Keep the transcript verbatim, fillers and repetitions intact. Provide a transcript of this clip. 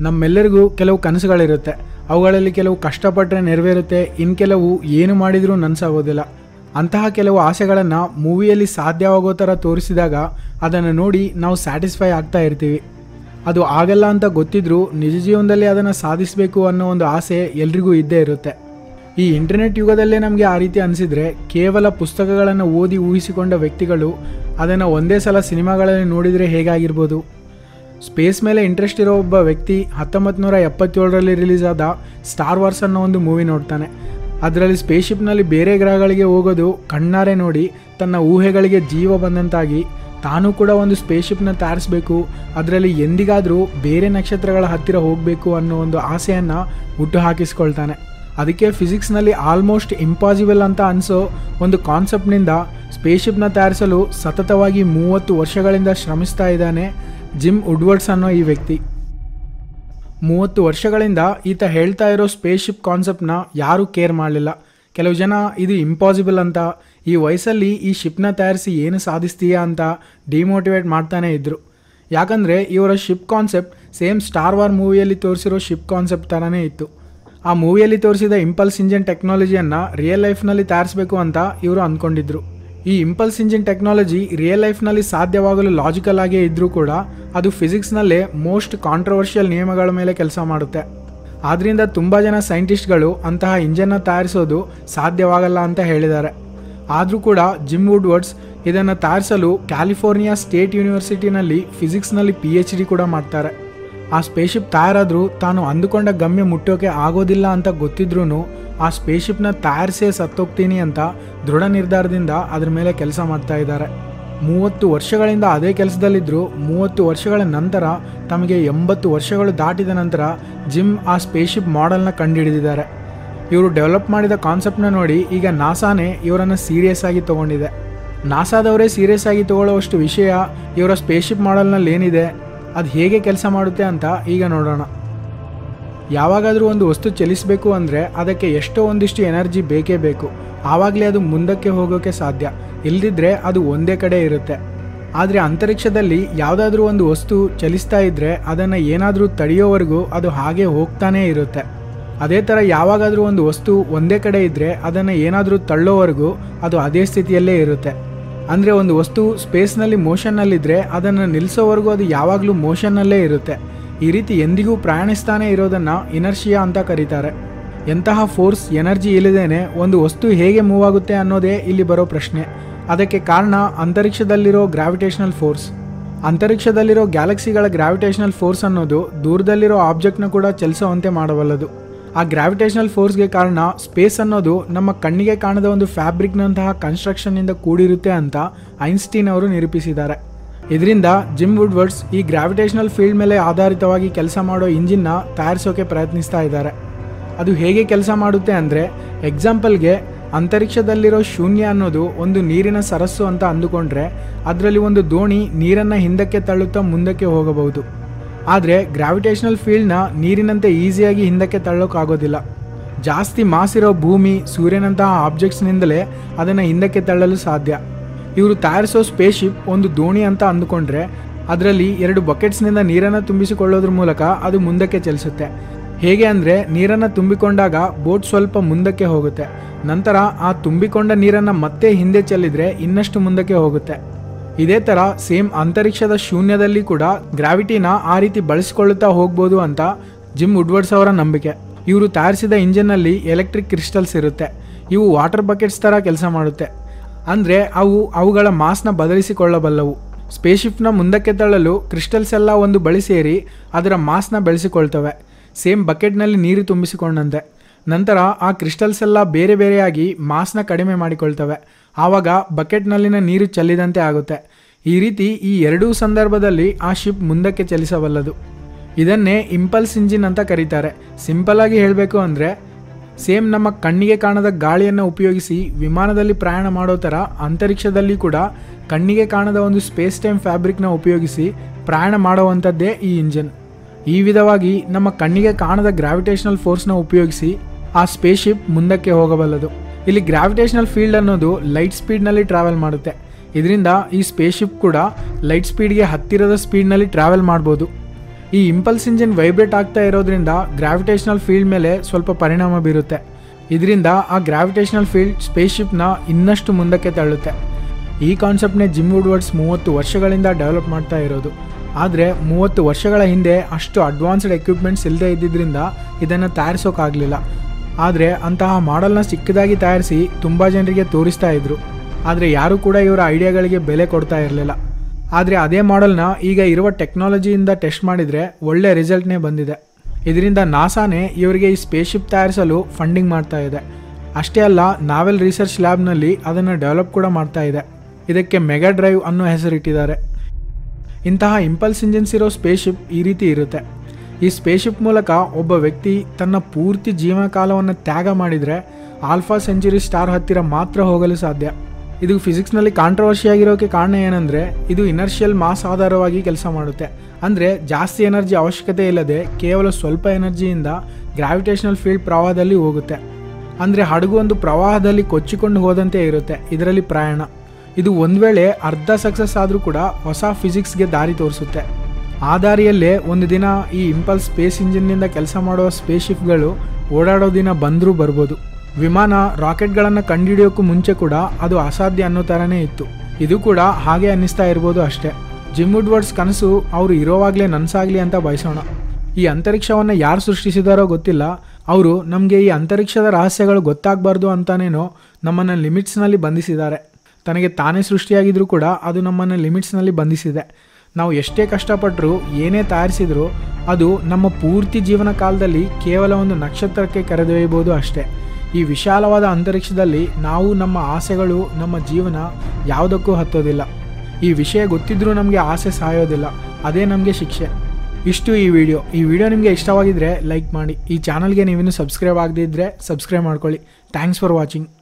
ನಮ್ಮೆಲ್ಲರಿಗೂ ಕೆಲವು ಕನಸುಗಳಿರುತ್ತೆ. ಅವುಗಳಲ್ಲಿ ಕೆಲವು ಕಷ್ಟಪಟ್ಟರೆ ನೆರವೇರುತ್ತೆ, ಇನ್ನು ಕೆಲವು ಏನು ಮಾಡಿದರೂ ನನಸಾಗೋದಿಲ್ಲ. ಅಂತಹ ಕೆಲವು ಆಸೆಗಳನ್ನು ಮೂವಿಯಲ್ಲಿ ಸಾಧ್ಯವಾಗೋ ಥರ ತೋರಿಸಿದಾಗ ಅದನ್ನು ನೋಡಿ ನಾವು ಸ್ಯಾಟಿಸ್ಫೈ ಆಗ್ತಾ ಇರ್ತೀವಿ. ಅದು ಆಗಲ್ಲ ಅಂತ ಗೊತ್ತಿದ್ರೂ ನಿಜ ಜೀವನದಲ್ಲಿ ಅದನ್ನು ಸಾಧಿಸಬೇಕು ಅನ್ನೋ ಒಂದು ಆಸೆ ಎಲ್ರಿಗೂ ಇದ್ದೇ ಇರುತ್ತೆ. ಈ ಇಂಟರ್ನೆಟ್ ಯುಗದಲ್ಲೇ ನಮಗೆ ಆ ರೀತಿ ಅನಿಸಿದರೆ ಕೇವಲ ಪುಸ್ತಕಗಳನ್ನು ಓದಿ ಊಹಿಸಿಕೊಂಡ ವ್ಯಕ್ತಿಗಳು ಅದನ್ನು ಒಂದೇ ಸಲ ಸಿನಿಮಾಗಳಲ್ಲಿ ನೋಡಿದರೆ ಹೇಗಾಗಿರ್ಬೋದು? ಸ್ಪೇಸ್ ಮೇಲೆ ಇಂಟ್ರೆಸ್ಟ್ ಇರೋ ಒಬ್ಬ ವ್ಯಕ್ತಿ ಹತ್ತೊಂಬತ್ತು ನೂರ ಎಪ್ಪತ್ತೇಳರಲ್ಲಿ ರಿಲೀಸ್ ಆದ ಸ್ಟಾರ್ ವಾರ್ಸ್ ಅನ್ನೋ ಒಂದು ಮೂವಿ ನೋಡ್ತಾನೆ. ಅದರಲ್ಲಿ ಸ್ಪೇಸ್ಶಿಪ್ನಲ್ಲಿ ಬೇರೆ ಗ್ರಹಗಳಿಗೆ ಹೋಗೋದು ಕಣ್ಣಾರೆ ನೋಡಿ ತನ್ನ ಊಹೆಗಳಿಗೆ ಜೀವ ಬಂದಂತಾಗಿ ತಾನೂ ಕೂಡ ಒಂದು ಸ್ಪೇಸ್ಶಿಪ್ನ ತಯಾರಿಸಬೇಕು, ಅದರಲ್ಲಿ ಎಂದಿಗಾದರೂ ಬೇರೆ ನಕ್ಷತ್ರಗಳ ಹತ್ತಿರ ಹೋಗಬೇಕು ಅನ್ನೋ ಒಂದು ಆಸೆಯನ್ನು ಹುಟ್ಟು ಹಾಕಿಸ್ಕೊಳ್ತಾನೆ. ಅದಕ್ಕೆ ಫಿಸಿಕ್ಸ್ನಲ್ಲಿ ಆಲ್ಮೋಸ್ಟ್ ಇಂಪಾಸಿಬಲ್ ಅಂತ ಅನಿಸೋ ಒಂದು ಕಾನ್ಸೆಪ್ಟ್ನಿಂದ ಸ್ಪೇಸ್ಶಿಪ್ನ ತಯಾರಿಸಲು ಸತತವಾಗಿ ಮೂವತ್ತು ವರ್ಷಗಳಿಂದ ಶ್ರಮಿಸ್ತಾ ಇದ್ದಾನೆ ಜಿಮ್ ವುಡ್ವರ್ಡ್ಸ್ ಅನ್ನೋ ಈ ವ್ಯಕ್ತಿ. ಮೂವತ್ತು ವರ್ಷಗಳಿಂದ ಈತ ಹೇಳ್ತಾ ಇರೋ ಸ್ಪೇಸ್ಶಿಪ್ ಕಾನ್ಸೆಪ್ಟ್ನ ಯಾರೂ ಕೇರ್ ಮಾಡಲಿಲ್ಲ. ಕೆಲವು ಜನ ಇದು ಇಂಪಾಸಿಬಲ್ ಅಂತ, ಈ ವಯಸ್ಸಲ್ಲಿ ಈ ಶಿಪ್ನ ತಯಾರಿಸಿ ಏನು ಸಾಧಿಸ್ತೀಯಾ ಅಂತ ಡಿಮೋಟಿವೇಟ್ ಮಾಡ್ತಾನೆ ಇದ್ದರು. ಯಾಕಂದರೆ ಇವರ ship concept same star war ಮೂವಿಯಲ್ಲಿ ತೋರಿಸಿರೋ ಶಿಪ್ ಕಾನ್ಸೆಪ್ಟ್ ಥರನೇ ಇತ್ತು. ಆ ಮೂವಿಯಲ್ಲಿ ತೋರಿಸಿದ ಇಂಪಲ್ಸ್ ಇಂಜಿನ್ ಟೆಕ್ನಾಲಜಿಯನ್ನು ರಿಯಲ್ ಲೈಫ್ನಲ್ಲಿ ತಯಾರಿಸಬೇಕು ಅಂತ ಇವರು ಅಂದ್ಕೊಂಡಿದ್ರು. ಈ ಇಂಪಲ್ಸ್ ಇಂಜಿನ್ ಟೆಕ್ನಾಲಜಿ ರಿಯಲ್ ಲೈಫ್ನಲ್ಲಿ ಸಾಧ್ಯವಾಗಲು ಲಾಜಿಕಲ್ ಆಗೇ ಇದ್ದರೂ ಕೂಡ ಅದು ಫಿಸಿಕ್ಸ್ನಲ್ಲೇ ಮೋಸ್ಟ್ ಕಾಂಟ್ರವರ್ಷಿಯಲ್ ನಿಯಮಗಳ ಮೇಲೆ ಕೆಲಸ ಮಾಡುತ್ತೆ. ಆದ್ದರಿಂದ ತುಂಬ ಜನ ಸೈಂಟಿಸ್ಟ್ಗಳು ಅಂತಹ ಇಂಜನ್ನ ತಯಾರಿಸೋದು ಸಾಧ್ಯವಾಗಲ್ಲ ಅಂತ ಹೇಳಿದ್ದಾರೆ. ಆದರೂ ಕೂಡ ಜಿಮ್ ವುಡ್ವರ್ಡ್ಸ್ ಇದನ್ನು ತಯಾರಿಸಲು ಕ್ಯಾಲಿಫೋರ್ನಿಯಾ ಸ್ಟೇಟ್ ಯೂನಿವರ್ಸಿಟಿನಲ್ಲಿ ಫಿಸಿಕ್ಸ್ನಲ್ಲಿ ಪಿ ಎಚ್ ಡಿ ಕೂಡ ಮಾಡ್ತಾರೆ. ಆ ಸ್ಪೇಸ್ಶಿಪ್ ತಯಾರಾದರೂ ತಾನು ಅಂದುಕೊಂಡ ಗಮ್ಯ ಮುಟ್ಟೋಕೆ ಆಗೋದಿಲ್ಲ ಅಂತ ಗೊತ್ತಿದ್ರೂ ಆ ಸ್ಪೇಸ್ಶಿಪ್ನ ತಯಾರಿಸೇ ಸತ್ತೋಗ್ತೀನಿ ಅಂತ ದೃಢ ನಿರ್ಧಾರದಿಂದ ಅದ್ರ ಮೇಲೆ ಕೆಲಸ ಮಾಡ್ತಾ ಇದ್ದಾರೆ. ಮೂವತ್ತು ವರ್ಷಗಳಿಂದ ಅದೇ ಕೆಲಸದಲ್ಲಿದ್ದರೂ ಮೂವತ್ತು ವರ್ಷಗಳ ನಂತರ ತಮಗೆ ಎಂಬತ್ತು ವರ್ಷಗಳು ದಾಟಿದ ನಂತರ ಜಿಮ್ ಆ ಸ್ಪೇಸ್ಶಿಪ್ ಮಾಡೆಲ್ನ ಕಂಡುಹಿಡಿದಿದ್ದಾರೆ. ಇವರು ಡೆವಲಪ್ ಮಾಡಿದ ಕಾನ್ಸೆಪ್ಟ್ನ ನೋಡಿ ಈಗ ನಾಸಾನೇ ಇವರನ್ನು ಸೀರಿಯಸ್ ಆಗಿ ತೊಗೊಂಡಿದೆ. ನಾಸಾದವರೇ ಸೀರಿಯಸ್ ಆಗಿ ತೊಗೊಳ್ಳೋವಷ್ಟು ವಿಷಯ ಇವರ ಸ್ಪೇಸ್ಶಿಪ್ ಮಾಡೆಲ್ನಲ್ಲಿ ಏನಿದೆ, ಅದು ಹೇಗೆ ಕೆಲಸ ಮಾಡುತ್ತೆ ಅಂತ ಈಗ ನೋಡೋಣ. ಯಾವಾಗಾದರೂ ಒಂದು ವಸ್ತು ಚಲಿಸಬೇಕು ಅಂದರೆ ಅದಕ್ಕೆ ಎಷ್ಟೋ ಒಂದಿಷ್ಟು ಎನರ್ಜಿ ಬೇಕೇ ಬೇಕು, ಆವಾಗಲೇ ಅದು ಮುಂದಕ್ಕೆ ಹೋಗೋಕ್ಕೆ ಸಾಧ್ಯ, ಇಲ್ಲದಿದ್ದರೆ ಅದು ಒಂದೇ ಕಡೆ ಇರುತ್ತೆ. ಆದರೆ ಅಂತರಿಕ್ಷದಲ್ಲಿ ಯಾವುದಾದ್ರೂ ಒಂದು ವಸ್ತು ಚಲಿಸ್ತಾ ಇದ್ದರೆ ಅದನ್ನು ಏನಾದರೂ ತಡೆಯೋವರೆಗೂ ಅದು ಹಾಗೆ ಹೋಗ್ತಾನೇ ಇರುತ್ತೆ. ಅದೇ ಥರ ಯಾವಾಗಾದರೂ ಒಂದು ವಸ್ತು ಒಂದೇ ಕಡೆ ಇದ್ದರೆ ಅದನ್ನು ಏನಾದರೂ ತಳ್ಳೋವರೆಗೂ ಅದು ಅದೇ ಸ್ಥಿತಿಯಲ್ಲೇ ಇರುತ್ತೆ. ಅಂದರೆ ಒಂದು ವಸ್ತು ಸ್ಪೇಸ್ನಲ್ಲಿ ಮೋಷನ್ನಲ್ಲಿದ್ದರೆ ಅದನ್ನು ನಿಲ್ಲಿಸೋವರೆಗೂ ಅದು ಯಾವಾಗಲೂ ಮೋಷನ್ನಲ್ಲೇ ಇರುತ್ತೆ. ಈ ರೀತಿ ಎಂದಿಗೂ ಪ್ರಯಾಣಿಸ್ತಾನೆ ಇರೋದನ್ನು ಇನರ್ಷಿಯಾ ಅಂತ ಕರೀತಾರೆ. ಎಂತಹ ಫೋರ್ಸ್ ಎನರ್ಜಿ ಇಲ್ಲದೇನೆ ಒಂದು ವಸ್ತು ಹೇಗೆ ಮೂವ್ ಆಗುತ್ತೆ ಅನ್ನೋದೇ ಇಲ್ಲಿ ಬರೋ ಪ್ರಶ್ನೆ. ಅದಕ್ಕೆ ಕಾರಣ ಅಂತರಿಕ್ಷದಲ್ಲಿರೋ ಗ್ರಾವಿಟೇಷನಲ್ ಫೋರ್ಸ್. ಅಂತರಿಕ್ಷದಲ್ಲಿರೋ ಗ್ಯಾಲಕ್ಸಿಗಳ ಗ್ರಾವಿಟೇಷನಲ್ ಫೋರ್ಸ್ ಅನ್ನೋದು ದೂರದಲ್ಲಿರೋ ಆಬ್ಜೆಕ್ಟ್ನ ಕೂಡ ಚಲಿಸೋವಂತೆ ಮಾಡಬಲ್ಲದು. ಆ ಗ್ರಾವಿಟೇಷನಲ್ ಫೋರ್ಸ್ಗೆ ಕಾರಣ ಸ್ಪೇಸ್ ಅನ್ನೋದು ನಮ್ಮ ಕಣ್ಣಿಗೆ ಕಾಣದ ಒಂದು ಫ್ಯಾಬ್ರಿಕ್ನಂತಹ ಕನ್ಸ್ಟ್ರಕ್ಷನ್ನಿಂದ ಕೂಡಿರುತ್ತೆ ಅಂತ ಐನ್ಸ್ಟೀನ್ ಅವರು ನಿರೂಪಿಸಿದ್ದಾರೆ. ಇದರಿಂದ ಜಿಮ್ ವುಡ್ವರ್ಡ್ಸ್ ಈ ಗ್ರಾವಿಟೇಷನಲ್ ಫೀಲ್ಡ್ ಮೇಲೆ ಆಧಾರಿತವಾಗಿ ಕೆಲಸ ಮಾಡೋ ಇಂಜಿನ್ನ ತಯಾರಿಸೋಕೆ ಪ್ರಯತ್ನಿಸ್ತಾ ಇದ್ದಾರೆ. ಅದು ಹೇಗೆ ಕೆಲಸ ಮಾಡುತ್ತೆ ಅಂದರೆ, ಎಕ್ಸಾಂಪಲ್ಗೆ ಅಂತರಿಕ್ಷದಲ್ಲಿರೋ ಶೂನ್ಯ ಅನ್ನೋದು ಒಂದು ನೀರಿನ ಸರಸ್ಸು ಅಂತ ಅಂದುಕೊಂಡ್ರೆ ಅದರಲ್ಲಿ ಒಂದು ದೋಣಿ ನೀರನ್ನು ಹಿಂದಕ್ಕೆ ತಳ್ಳುತ್ತಾ ಮುಂದಕ್ಕೆ ಹೋಗಬಹುದು. ಆದರೆ ಗ್ರಾವಿಟೇಷನಲ್ ಫೀಲ್ಡ್ನ ನೀರಿನಂತೆ ಈಸಿಯಾಗಿ ಹಿಂದಕ್ಕೆ ತಳ್ಳೋಕ್ಕಾಗೋದಿಲ್ಲ. ಜಾಸ್ತಿ ಮಾಸ್ ಇರೋ ಭೂಮಿ, ಸೂರ್ಯನಂತಹ ಆಬ್ಜೆಕ್ಟ್ಸ್ನಿಂದಲೇ ಅದನ್ನು ಹಿಂದಕ್ಕೆ ತಳ್ಳಲು ಸಾಧ್ಯ. ಇವರು ತಯಾರಿಸೋ ಸ್ಪೇಸ್ಶಿಪ್ ಒಂದು ದೋಣಿ ಅಂತ ಅಂದುಕೊಂಡ್ರೆ ಅದರಲ್ಲಿ ಎರಡು ಬಕೆಟ್ಸ್ನಿಂದ ನೀರನ್ನು ತುಂಬಿಸಿಕೊಳ್ಳೋದ್ರ ಮೂಲಕ ಅದು ಮುಂದಕ್ಕೆ ಚಲಿಸುತ್ತೆ. ಹೇಗೆ ಅಂದರೆ, ನೀರನ್ನು ತುಂಬಿಕೊಂಡಾಗ ಬೋಟ್ ಸ್ವಲ್ಪ ಮುಂದಕ್ಕೆ ಹೋಗುತ್ತೆ, ನಂತರ ಆ ತುಂಬಿಕೊಂಡ ನೀರನ್ನು ಮತ್ತೆ ಹಿಂದೆ ಚೆಲ್ಲಿದ್ರೆ ಇನ್ನಷ್ಟು ಮುಂದಕ್ಕೆ ಹೋಗುತ್ತೆ. ಇದೇ ಥರ ಸೇಮ್ ಅಂತರಿಕ್ಷದ ಶೂನ್ಯದಲ್ಲಿ ಕೂಡ ಗ್ರಾವಿಟಿನ ಆ ರೀತಿ ಬಳಸಿಕೊಳ್ಳುತ್ತಾ ಹೋಗ್ಬೋದು ಅಂತ ಜಿಮ್ ವುಡ್ವರ್ಡ್ಸ್ ಅವರ ನಂಬಿಕೆ. ಇವರು ತಯಾರಿಸಿದ ಇಂಜಿನ್ನಲ್ಲಿ ಎಲೆಕ್ಟ್ರಿಕ್ ಕ್ರಿಸ್ಟಲ್ಸ್ ಇರುತ್ತೆ. ಇವು ವಾಟರ್ ಬಕೆಟ್ಸ್ ಥರ ಕೆಲಸ ಮಾಡುತ್ತೆ. ಅಂದರೆ ಅವು ಅವುಗಳ ಮಾಸ್ನ ಬದಲಿಸಿಕೊಳ್ಳಬಲ್ಲವು. ಸ್ಪೇಸ್ಶಿಪ್ನ ಮುಂದಕ್ಕೆ ತಳ್ಳಲು ಕ್ರಿಸ್ಟಲ್ಸ್ ಎಲ್ಲ ಒಂದು ಬಳಿ ಸೇರಿ ಅದರ ಮಾಸ್ನ ಬೆಳೆಸಿಕೊಳ್ತವೆ, ಸೇಮ್ ಬಕೆಟ್ನಲ್ಲಿ ನೀರು ತುಂಬಿಸಿಕೊಂಡಂತೆ. ನಂತರ ಆ ಕ್ರಿಸ್ಟಲ್ಸ್ ಎಲ್ಲ ಬೇರೆ ಬೇರೆಯಾಗಿ ಮಾಸ್ನ ಕಡಿಮೆ ಮಾಡಿಕೊಳ್ತವೆ. ಆವಾಗ ಬಕೆಟ್ನಲ್ಲಿನ ನೀರು ಚೆಲ್ಲಿದಂತೆ ಆಗುತ್ತೆ. ಈ ರೀತಿ ಈ ಎರಡೂ ಸಂದರ್ಭದಲ್ಲಿ ಆ ಶಿಪ್ ಮುಂದಕ್ಕೆ ಚಲಿಸಬಲ್ಲದು. ಇದನ್ನೇ ಇಂಪಲ್ಸ್ ಇಂಜಿನ್ ಅಂತ ಕರೀತಾರೆ. ಸಿಂಪಲ್ಲಾಗಿ ಹೇಳಬೇಕು ಅಂದರೆ, ಸೇಮ್ ನಮ್ಮ ಕಣ್ಣಿಗೆ ಕಾಣದ ಗಾಳಿಯನ್ನು ಉಪಯೋಗಿಸಿ ವಿಮಾನದಲ್ಲಿ ಪ್ರಯಾಣ ಮಾಡೋ ಥರ ಅಂತರಿಕ್ಷದಲ್ಲಿ ಕೂಡ ಕಣ್ಣಿಗೆ ಕಾಣದ ಒಂದು ಸ್ಪೇಸ್ ಟೈಮ್ ಫ್ಯಾಬ್ರಿಕ್ನ ಉಪಯೋಗಿಸಿ ಪ್ರಯಾಣ ಮಾಡುವಂಥದ್ದೇ ಈ ಇಂಜಿನ್. ಈ ವಿಧವಾಗಿ ನಮ್ಮ ಕಣ್ಣಿಗೆ ಕಾಣದ ಗ್ರಾವಿಟೇಷನಲ್ ಫೋರ್ಸ್ನ ಉಪಯೋಗಿಸಿ ಆ ಸ್ಪೇಸ್ಶಿಪ್ ಮುಂದಕ್ಕೆ ಹೋಗಬಲ್ಲದು. ಇಲ್ಲಿ ಗ್ರಾವಿಟೇಷನಲ್ ಫೀಲ್ಡ್ ಅನ್ನೋದು ಲೈಟ್ ಸ್ಪೀಡ್ನಲ್ಲಿ ಟ್ರಾವೆಲ್ ಮಾಡುತ್ತೆ. ಇದರಿಂದ ಈ ಸ್ಪೇಸ್ಶಿಪ್ ಕೂಡ ಲೈಟ್ ಸ್ಪೀಡ್ಗೆ ಹತ್ತಿರದ ಸ್ಪೀಡ್ನಲ್ಲಿ ಟ್ರಾವೆಲ್ ಮಾಡ್ಬೋದು. ಈ ಇಂಪಲ್ಸ್ ಇಂಜಿನ್ ವೈಬ್ರೇಟ್ ಆಗ್ತಾ ಇರೋದ್ರಿಂದ ಗ್ರಾವಿಟೇಷನಲ್ ಫೀಲ್ಡ್ ಮೇಲೆ ಸ್ವಲ್ಪ ಪರಿಣಾಮ ಬೀರುತ್ತೆ. ಇದರಿಂದ ಆ ಗ್ರಾವಿಟೇಷನಲ್ ಫೀಲ್ಡ್ ಸ್ಪೇಸ್ಶಿಪ್ನ ಇನ್ನಷ್ಟು ಮುಂದಕ್ಕೆ ತಳ್ಳುತ್ತೆ. ಈ ಕಾನ್ಸೆಪ್ಟ್ನೇ ಜಿಮ್ ವುಡ್ವರ್ಡ್ಸ್ ಮೂವತ್ತು ವರ್ಷಗಳಿಂದ ಡೆವಲಪ್ ಮಾಡ್ತಾ ಇರೋದು. ಆದರೆ ಮೂವತ್ತು ವರ್ಷಗಳ ಹಿಂದೆ ಅಷ್ಟು ಅಡ್ವಾನ್ಸ್ಡ್ ಎಕ್ವಿಪ್ಮೆಂಟ್ಸ್ ಇಲ್ಲದೆ ಇದ್ದಿದ್ದರಿಂದ ಇದನ್ನು ತಯಾರಿಸೋಕ್ಕಾಗಲಿಲ್ಲ. ಆದರೆ ಅಂತಹ ಮಾಡೆಲ್ನ ಚಿಕ್ಕದಾಗಿ ತಯಾರಿಸಿ ತುಂಬ ಜನರಿಗೆ ತೋರಿಸ್ತಾ ಇದ್ರು. ಆದರೆ ಯಾರೂ ಕೂಡ ಇವರ ಐಡಿಯಾಗಳಿಗೆ ಬೆಲೆ ಕೊಡ್ತಾ ಇರಲಿಲ್ಲ. ಆದರೆ ಅದೇ ಮಾಡೆಲ್ನ ಈಗ ಇರುವ ಟೆಕ್ನಾಲಜಿಯಿಂದ ಟೆಸ್ಟ್ ಮಾಡಿದರೆ ಒಳ್ಳೆ ರಿಸಲ್ಟ್ನೇ ಬಂದಿದೆ. ಇದರಿಂದ ನಾಸಾನೇ ಇವರಿಗೆ ಈ ಸ್ಪೇಸ್ಶಿಪ್ ತಯಾರಿಸಲು ಫಂಡಿಂಗ್ ಮಾಡ್ತಾ ಇದೆ. ಅಷ್ಟೇ ಅಲ್ಲ, ನಾವೆಲ್ ರಿಸರ್ಚ್ ಲ್ಯಾಬ್ನಲ್ಲಿ ಅದನ್ನು ಡೆವಲಪ್ ಕೂಡ ಮಾಡ್ತಾ ಇದೆ. ಇದಕ್ಕೆ ಮೆಗಾ ಡ್ರೈವ್ ಅನ್ನೋ ಹೆಸರಿಟ್ಟಿದ್ದಾರೆ. ಇಂತಹ ಇಂಪಲ್ಸ್ ಇಂಜಿನ್ಸ್ ಇರೋ ಸ್ಪೇಸ್ಶಿಪ್ ಈ ರೀತಿ ಇರುತ್ತೆ. ಈ ಸ್ಪೇಸ್ಶಿಪ್ ಮೂಲಕ ಒಬ್ಬ ವ್ಯಕ್ತಿ ತನ್ನ ಪೂರ್ತಿ ಜೀವನ ಕಾಲವನ್ನು ತ್ಯಾಗ ಮಾಡಿದರೆ ಆಲ್ಫಾ ಸೆಂಚುರಿ ಸ್ಟಾರ್ ಹತ್ತಿರ ಮಾತ್ರ ಹೋಗಲು ಸಾಧ್ಯ. ಇದು ಫಿಸಿಕ್ಸ್ನಲ್ಲಿ ಕಾಂಟ್ರವರ್ಷಿ ಆಗಿರೋಕ್ಕೆ ಕಾರಣ ಏನಂದರೆ ಇದು ಇನರ್ಷಿಯಲ್ ಮಾಸ್ ಆಧಾರವಾಗಿ ಕೆಲಸ ಮಾಡುತ್ತೆ. ಅಂದರೆ ಜಾಸ್ತಿ ಎನರ್ಜಿ ಅವಶ್ಯಕತೆ ಇಲ್ಲದೆ ಕೇವಲ ಸ್ವಲ್ಪ ಎನರ್ಜಿಯಿಂದ ಗ್ರಾವಿಟೇಷನಲ್ ಫೀಲ್ಡ್ ಪ್ರವಾಹದಲ್ಲಿ ಹೋಗುತ್ತೆ. ಅಂದರೆ ಹಡಗು ಒಂದು ಪ್ರವಾಹದಲ್ಲಿ ಕೊಚ್ಚಿಕೊಂಡು ಹೋದಂತೆ ಇರುತ್ತೆ ಇದರಲ್ಲಿ ಪ್ರಯಾಣ. ಇದು ಒಂದು ವೇಳೆ ಅರ್ಧ ಸಕ್ಸಸ್ ಆದರೂ ಕೂಡ ಹೊಸ ಫಿಸಿಕ್ಸ್ಗೆ ದಾರಿ ತೋರಿಸುತ್ತೆ. ಆ ದಾರಿಯಲ್ಲೇ ಒಂದು ದಿನ ಈ ಇಂಪಲ್ಸ್ ಸ್ಪೇಸ್ ಇಂಜಿನ್ನಿಂದ ಕೆಲಸ ಮಾಡುವ ಸ್ಪೇಸ್ಶಿಪ್ಗಳು ಓಡಾಡೋ ದಿನ ಬಂದರೂ ಬರ್ಬೋದು. ವಿಮಾನ ರಾಕೆಟ್ಗಳನ್ನು ಕಂಡುಹಿಡಿಯೋಕ್ಕೂ ಮುಂಚೆ ಕೂಡ ಅದು ಅಸಾಧ್ಯ ಅನ್ನೋ ಥರನೇ ಇತ್ತು. ಇದು ಕೂಡ ಹಾಗೆ ಅನ್ನಿಸ್ತಾ ಇರ್ಬೋದು ಅಷ್ಟೇ. ಜಿಮ್ ವುಡ್ವರ್ಡ್ಸ್ ಕನಸು ಅವರು ಇರೋವಾಗಲೇ ನನಸಾಗಲಿ ಅಂತ ಬಯಸೋಣ. ಈ ಅಂತರಿಕ್ಷವನ್ನು ಯಾರು ಸೃಷ್ಟಿಸಿದಾರೋ ಗೊತ್ತಿಲ್ಲ. ಅವರು ನಮಗೆ ಈ ಅಂತರಿಕ್ಷದ ರಹಸ್ಯಗಳು ಗೊತ್ತಾಗಬಾರ್ದು ಅಂತಾನೇನೋ ನಮ್ಮನ್ನು ಲಿಮಿಟ್ಸ್ನಲ್ಲಿ ಬಂಧಿಸಿದ್ದಾರೆ. ತನಗೆ ತಾನೇ ಸೃಷ್ಟಿಯಾಗಿದ್ರೂ ಕೂಡ ಅದು ನಮ್ಮನ್ನು ಲಿಮಿಟ್ಸ್ನಲ್ಲಿ ಬಂಧಿಸಿದೆ. ನಾವು ಎಷ್ಟೇ ಕಷ್ಟಪಟ್ಟರೂ ಏನೇ ತಯಾರಿಸಿದರೂ ಅದು ನಮ್ಮ ಪೂರ್ತಿ ಜೀವನ ಕಾಲದಲ್ಲಿ ಕೇವಲ ಒಂದು ನಕ್ಷತ್ರಕ್ಕೆ ಕರೆದೊಯ್ಯಬಹುದು ಅಷ್ಟೇ. ಈ ವಿಶಾಲವಾದ ಅಂತರಿಕ್ಷದಲ್ಲಿ ನಾವು ನಮ್ಮ ಆಸೆಗಳು, ನಮ್ಮ ಜೀವನ ಯಾವುದಕ್ಕೂ ಹತ್ತೋದಿಲ್ಲ. ಈ ವಿಷಯ ಗೊತ್ತಿದ್ರೂ ನಮಗೆ ಆಸೆ ಸಾಯೋದಿಲ್ಲ. ಅದೇ ನಮಗೆ ಶಿಕ್ಷೆ. ಇಷ್ಟು ಈ ವಿಡಿಯೋ. ಈ ವಿಡಿಯೋ ನಿಮಗೆ ಇಷ್ಟವಾಗಿದ್ದರೆ ಲೈಕ್ ಮಾಡಿ. ಈ ಚಾನಲ್ಗೆ ನೀವಿನ್ನೂ ಸಬ್ಸ್ಕ್ರೈಬ್ ಆಗದಿದ್ದರೆ ಸಬ್ಸ್ಕ್ರೈಬ್ ಮಾಡ್ಕೊಳ್ಳಿ. Thanks for watching.